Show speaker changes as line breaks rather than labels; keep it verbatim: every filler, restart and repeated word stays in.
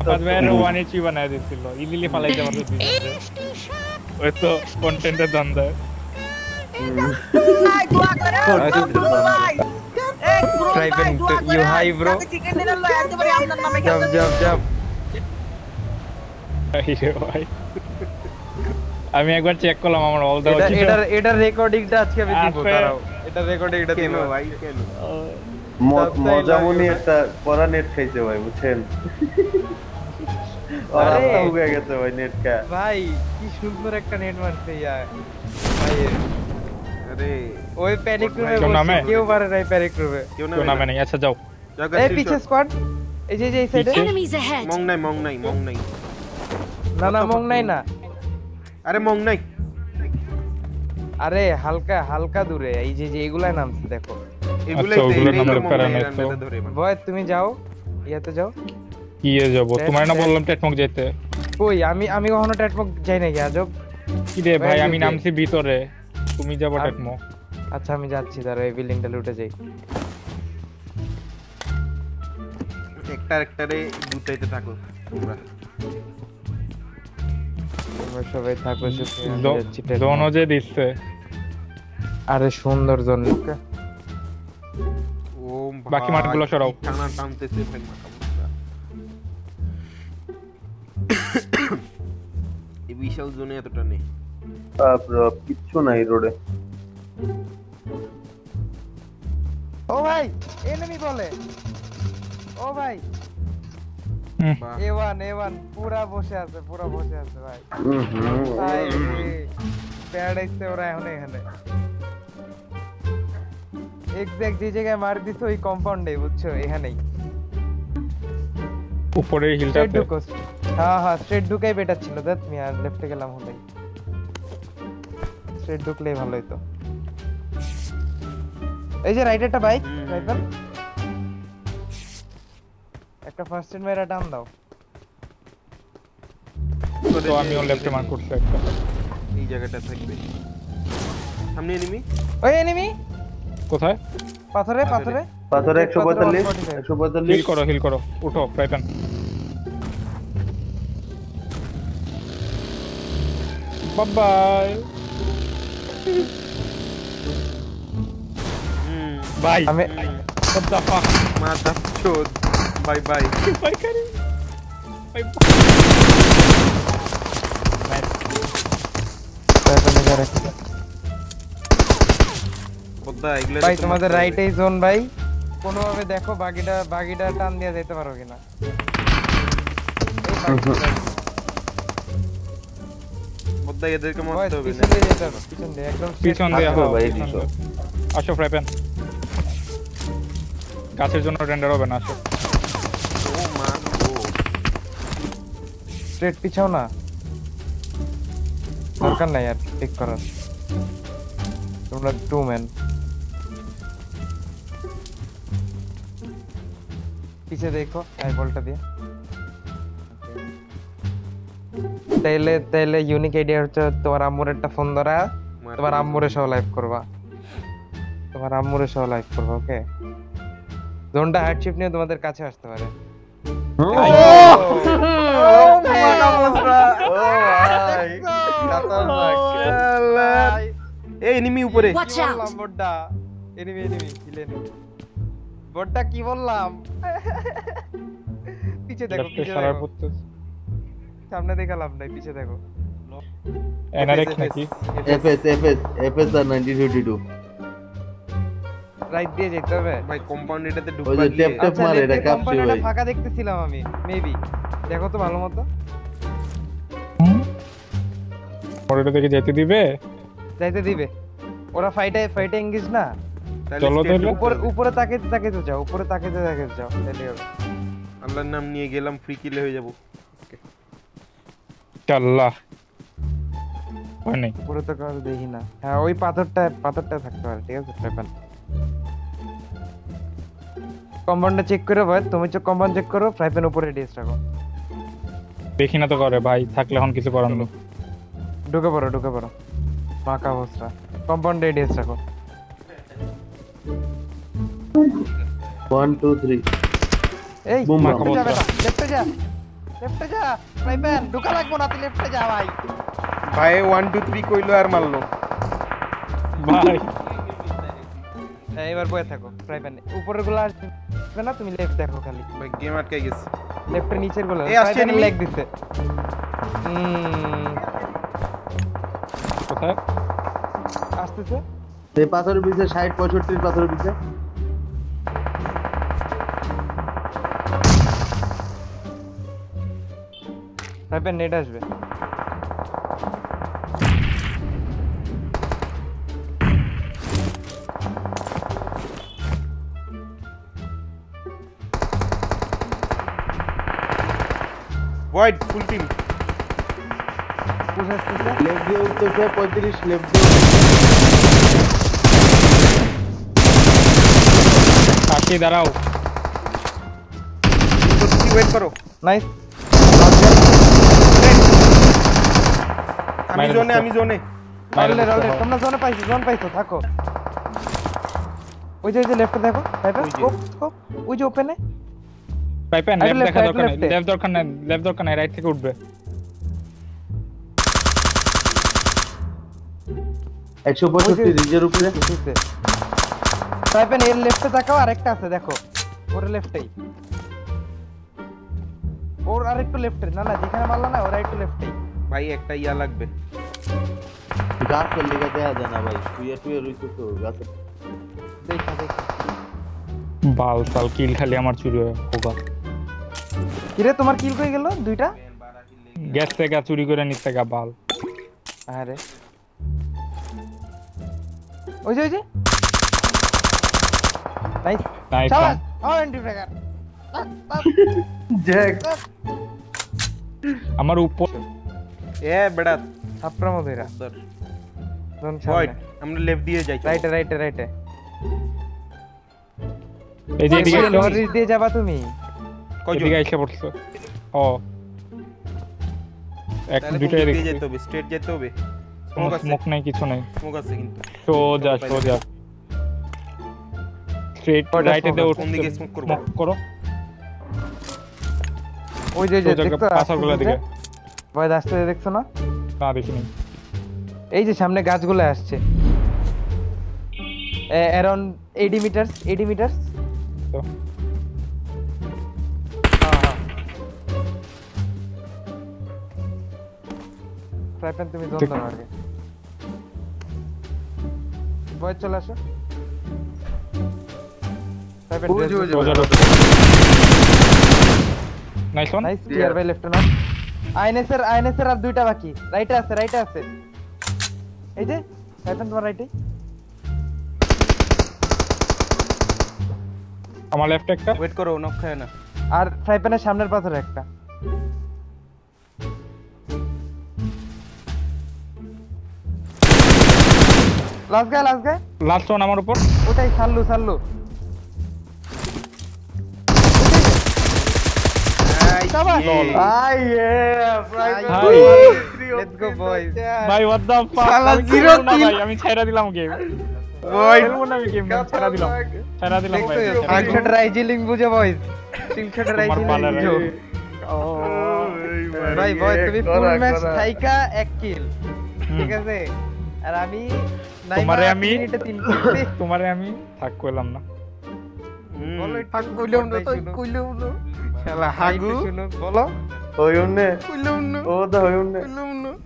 পাঁচ ভাইয়ের one HP বানায় দিছিল ইজিলি পালাইতে পারতো দিছে ওই তো কন্টেন্টের ধান্দা ভাই দোয়া করে ভাই এই ব্রো ভাই দোয়া করে ইউ হাই ব্রো চিকেন ডিনার লয় আনতে পারি আপনার নামে জব জব জব ভাই আমি একবার চেক করলাম আমার অল দা এটা এটা এটা রেকর্ডিংটা আজকে আমি দিব দাঁড়াও এটা রেকর্ডিংটা দিব ভাই কেন
মজামনি একটা পরা নেট খাইছে ভাই বুঝছেন আরে হয়ে গেছে ভাই নেট কা
ভাই কি সুন্দর একটা নেট মারছে ইয়া ভাই আরে ওই প্যানিক রুমে বসে কেউ পারে নাই প্যানিক রুমে কেউ নামে নাই আচ্ছা যাও এই পিছে স্কোয়াড এই যে এই সাইডে
মং নাই মং নাই মং নাই
না না মং নাই না
আরে মং নাই
আরে হালকা হালকা দূরে এই যে যে এগুলা নামছে দেখো
এগুলাই তো
ভয় তুমি যাও ইয়াতে যাও
কি এ যাব তোমার না বললাম টেটমক যেতে
কই আমি আমি কখনো টেটমক যাই না আজব
কি রে ভাই আমি নামছি ভিতরে তুমি যাবো টেটমক
আচ্ছা আমি যাচ্ছি দাঁড়াও এই বিল্ডিংটা লুটে যাই
একটা একটারে গুতাইতে থাকো তোমরা
তোমরা সবাই থাকো সুখে আমি যাচ্ছি
দোনো যে দিচ্ছে
আরে সুন্দর জন ওকে
ও
বাকি মাঠগুলো সরাও
টানা টানতেছে ভাই মাথা মুখটা এই বিশাল জোনে এতটা নেই
ব্রো কিচ্ছু নাই রোডে
ও ভাই এনিমি বলে ও ভাই এ ওয়ান এ ওয়ান পুরা বসে আছে পুরা বসে আছে ভাই ভাই প্যারাডাইসে ওরা এখন এখানে এক্সাক্ট যে জায়গায় মার দিছো ওই কম্পাউন্ডে বুঝছো এখানেই
উপরে হিলটাতে
হ্যাঁ হ্যাঁ স্ট্রেট ঢুকাই বেটার ছিল দ্যাট মি আর লেফটে গেলাম হলেই স্ট্রেট ঢুকলেই ভালো হতো এই যে রাইটারটা বাইক ফ্রাইপান একটা ফার্স্ট এড মেরা টান দাও
তো আমি ওর লেফটে মার্ক করছি একটা
এই জায়গাটা থাকবে সামনে এনিমি
ওই এনিমি
কোথায়
পাথরে পাথরে
পাথরে একশো পঁয়তাল্লিশ একশো পঁয়তাল্লিশ
হিল করো হিল করো উঠো ফ্রাইপান বাই বাই
ভাই আমি
what the fuck
মাথা চোদ বাই বাই
বাই করে বাই
ভাই তোমাদের রাইটেই জোন ভাই কোনো ভাবে দেখো বাগিটা বাগিটা টান দিয়ে যেতে পারো কিনা
বদ্দা এদেরকে মারতে হবে
পিছন দিয়ে যেতে হবে পিছন দিয়ে একদম
পিছন দিয়ে ভাই আসো ফ্রাইপ্যান গাছের জন্য রেন্ডার হবে না আসো
ও মা ও
স্ট্রেট পিছাও না দরকার নাই আর ঠিক করার তোমরা টু ম্যান পিছে দেখো আই বলটা দিয়ে তাইলে তাইলে ইউনিক আইডিয়া হচ্ছে তোমার আম্মুর একটা ফোন ধরা তোমার আম্মুরে সহ লাইভ করবা তোমার আম্মুরে সহ লাইভ করবা ওকে জোনটা হার্ডশিপ নিয়ে তোমাদের কাছে আসতে পারে ও মানা মোসরা ও ভাই খতরনাক
এই এনিমি উপরে
বললাম বড়টা এনিমি এনিমি কিল এনিমি বড়টা কি বললাম পিছে দেখো পিছে দেখো সামনে দেখালাম না পিছে দেখো
এনআরএক্স নাকি
এফএস এফএস এফএস আর নাইনটিন ফিফটি টু
রাইট দিয়ে যেতে হবে
ভাই কম্পাউন্ড এটাতে ঢুকবা
ওই যে ট্যাপ ট্যাপ মারে এটা কাপছি ভাই
ফাঁকা দেখতেছিলাম আমি মেবি দেখো তো ভালোমতো
ওটা থেকে যেতে দিবে
যাইতে দিবে ওরা ফাইটে ফাইটে এঙ্গেজ না
চলো তাহলে
উপরে উপরে তাকাইতে তাকাইতে যাও উপরে তাকাইতে তাকাইতে যাও তাহলে হবে
আল্লাহর নাম নিয়ে গেলাম ফ্রি কিলে হয়ে যাব ওকে
আল্লাহ হয় নাই
উপরে তো কাজ দেখি না হ্যাঁ ওই পাথরটা পাথরটা থাকতে পারে ঠিক আছে ফ্রাইপান কম্পাউন্ডটা চেক করে ভাই তুমি চেক কম্পাউন্ড চেক করো ফ্রাইপ্যান উপরে ডিএস রাখো
দেখি না তো করে ভাই থাকলে এখন কিছু করার নেই
ঢুকে পড়ো ঢুকে পড়ো মাকা অবস্থা কম্পাউন্ডে ডিএস রাখো
one two three
এই মাকা অবস্থা দেখতে যা লেফটে যা ফ্রাইপ্যান ঢোকা লাগবো না তুই লেফটে যা ভাই
ভাই ওয়ান টু থ্রি কইলো আর মারলো
ভাই
এই এবার বয়ে থাকো ফ্রাইপ্যান উপরের গুলো আসবে না তুমি লেফট দেখো খালি
ভাই গেম আটকে গেছে
লেফটের নিচের গুলো
এই আসছে enemy।
লেগ দিছে হুম
কোথায়
আসতেছে
এই পাথরের পিছে ষাট পঁয়ষট্টির পাথরের পিছে
ফ্রাইপ্যান নেট আসবে
ওয়াইড ফুল টিম
পুশ আসতেছে
লেফট দিয়ে উঠতেছে পঁয়ত্রিশ লেফট দিয়ে
কাকে দাঁড়াও
ওয়েট করো
নাইস
আমি জোনে আমি জোনে
রলে রলে তোমরা জোনে পাইছো জোন পাইছো থাকো ওই যে ওই যে লেফটে দেখো ফ্রাইপ্যান
ওই যে।
স্কোপ স্কোপ ওই যে ওপেনে
পাইপেন
Right,
লেফট
left,
দেখা
right,
দরকার নাই
left এ।
লেফট দরকার নাই লেফট দরকার নাই রাইট থেকে উঠবে
একশো পঁয়ষট্টি রিজের উপরে
ফ্রাইপ্যান এর লেফটে তাকাও আরেকটা আছে দেখো ওর লেফটেই ওর আরেকটু লেফটে না না যেখানে মারলা না ওর আরেকটু লেফটেই
ভাই একটা ইয়া লাগবে
গাছ করলে গা দেয়া যায় না ভাই টুয়ে টুয়ে রইছে তো গাছ
দেখা দেখা
বাল সাল কিল খালি আমার চুরি হয় হোগা
কিরে তোমার কিল কই গেল দুইটা
গ্যাস থেকে চুরি করে নিতে গা বাল
আরে ওই যে ওই যে নাইস
নাইস
শাবাশ আর এন্টি ফ্র্যাগার
জ্যাক
আমার উপর
এ বেড়া
ছাপরা মধ্যেরা
স্যার
জোন
ওয়াইড
সামনে
আমরা লেফট দিয়ে যাই
রাইটে রাইটে রাইটে
এই যে এদিকে
লোয়ার রিচ দিয়ে যাবা তুমি
কয়জন
এদিকে এসে পড়ছো ও এক
তাহলে
দুইটা
কোন দিক
দেখি
দিয়ে যেতে হবে স্ট্রেট যেতে হবে
কোনো
স্মোক আছে
স্মোক নাই কিছু নাই
স্মোক আছে কিন্তু
সোজা সোজা স্ট্রেট
ওটা
রাইটে
smoke
দে
আছে।
কোন দিকে স্মোক করব
স্মোক করো
ওই যে ওই যে
সোজা
দেখছো
পাথরগুলো দিকে
ভয় আসতে দেখছো না
না দেখিনি
এই যে সামনে গাছগুলো আসছে around eighty metres eighty metres
তো
হ্যাঁ হ্যাঁ ফ্রাইপ্যান তুমি জোন দাও আগে ভয় চলে আসো ফ্রাইপ্যান
ওই যে, ওই যে,
সোজা নাইস ওয়ান
নাইস টিআর বাই লেফট না আইএনএসের আইএনএসের আর দুইটা বাকি রাইটে আছে রাইটে আছে এই যে ফ্রাইপ্যান তোমার রাইটে
আমার লেফট একটা
ওয়েট করো নক খায় না
আর ফ্রাইপ্যানের সামনের পাথরে একটা লাস্ট গায় লাস্ট গায়
লাস্ট ওয়ান আমার উপর
ওটাই সাল্লু সাল্লু শাবাশ
আই ফ্রাইপ্যান
ভাই।
লেটস গো বয়স
ভাই হোয়াট দ্য ফাক
শালা
আমি
zero
খেলবো না
kill।
ভাই আমি ছাইরা দিলাম গেম
ওয়াইড
খেলবো না আমি গেম ছাইরা দিলাম ছাইরা দিলাম ভাই
দেখছো স্ক্রিনশট রাইজিলিং বুঝে বয়স স্ক্রিনশট রাইজিলিং
পালার
বুঝো ভাই বয় তুমি ফুল ম্যাচ থাইকা এক কিল ঠিক আছে আর আমি
তোমারে আমি
মিনিটে তিন কিল
তোমারে আমি থাক কইলাম না
বলো একটু
হাগ কইলাম না তাই
শুনো।
কইলাম না শালা
হাগু
হাগু
শুনো বলো
হইউন নে
কইলাম না
ও দা হইউন নে
কইলাম না